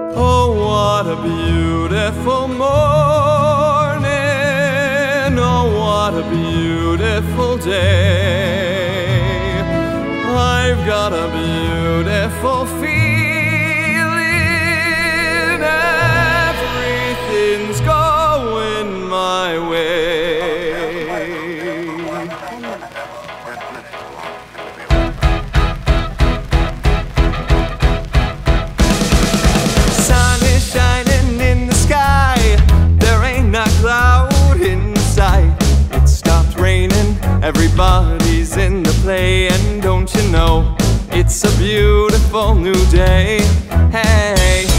Oh, what a beautiful morning. Oh, what a beautiful day. I've got a beautiful feeling. Everything's going my way. Sun is shining in the sky. There ain't a cloud in sight. It stopped raining. Everybody's in the play. And don't you know, it's a beautiful new day. Hey.